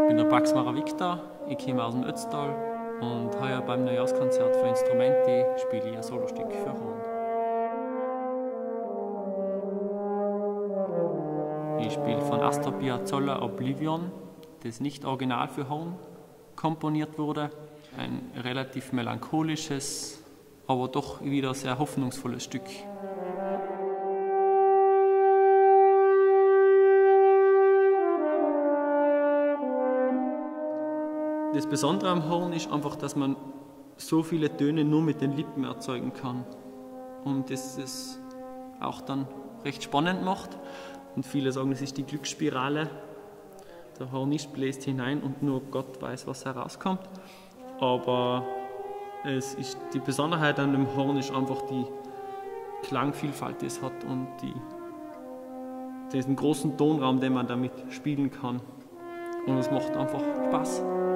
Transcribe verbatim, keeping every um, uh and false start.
Ich bin der Paxmarer Victor, ich komme aus dem Ötztal und heuer beim Neujahrskonzert für Instrumente spiele ich ein Solostück für Horn. Ich spiele von Astor Piazzolla Oblivion, das nicht original für Horn komponiert wurde. Ein relativ melancholisches, aber doch wieder sehr hoffnungsvolles Stück. Das Besondere am Horn ist einfach, dass man so viele Töne nur mit den Lippen erzeugen kann. Und das es auch dann recht spannend macht. Und viele sagen, das ist die Glücksspirale. Der Hornist bläst hinein und nur Gott weiß, was herauskommt. Aber es ist die Besonderheit an dem Horn ist einfach die Klangvielfalt, die es hat und die, diesen großen Tonraum, den man damit spielen kann. Und es macht einfach Spaß.